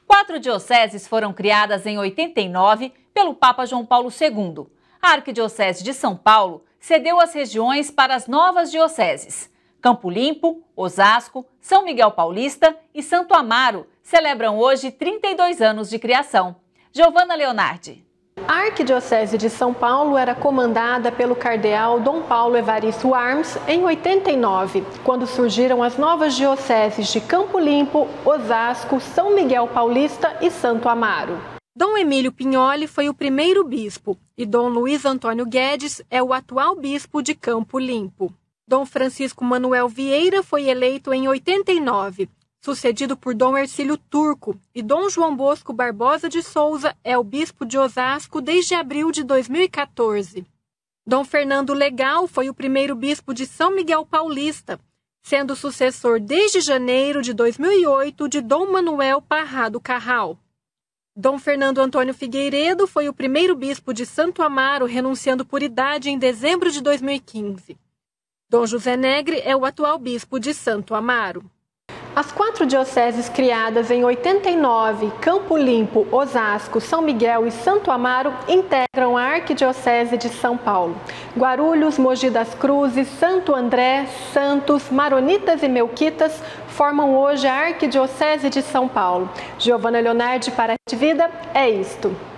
4 dioceses foram criadas em 89 pelo Papa João Paulo II. A Arquidiocese de São Paulo cedeu as regiões para as novas dioceses. Campo Limpo, Osasco, São Miguel Paulista e Santo Amaro celebram hoje 32 anos de criação. Giovana Leonardi. A Arquidiocese de São Paulo era comandada pelo cardeal Dom Paulo Evaristo Arms em 89, quando surgiram as novas dioceses de Campo Limpo, Osasco, São Miguel Paulista e Santo Amaro. Dom Emílio Pignoli foi o primeiro bispo e Dom Luiz Antônio Guedes é o atual bispo de Campo Limpo. Dom Francisco Manuel Vieira foi eleito em 89, sucedido por Dom Hercílio Turco, e Dom João Bosco Barbosa de Souza é o bispo de Osasco desde abril de 2014. Dom Fernando Legal foi o primeiro bispo de São Miguel Paulista, sendo sucessor desde janeiro de 2008 de Dom Manuel Parrado Carral. Dom Fernando Antônio Figueiredo foi o primeiro bispo de Santo Amaro, renunciando por idade em dezembro de 2015. Dom José Negre é o atual bispo de Santo Amaro. As 4 dioceses criadas em 89, Campo Limpo, Osasco, São Miguel e Santo Amaro, integram a Arquidiocese de São Paulo. Guarulhos, Mogi das Cruzes, Santo André, Santos, Maronitas e Melquitas formam hoje a Arquidiocese de São Paulo. Giovana Leonardi para a Rede Vida, é isto.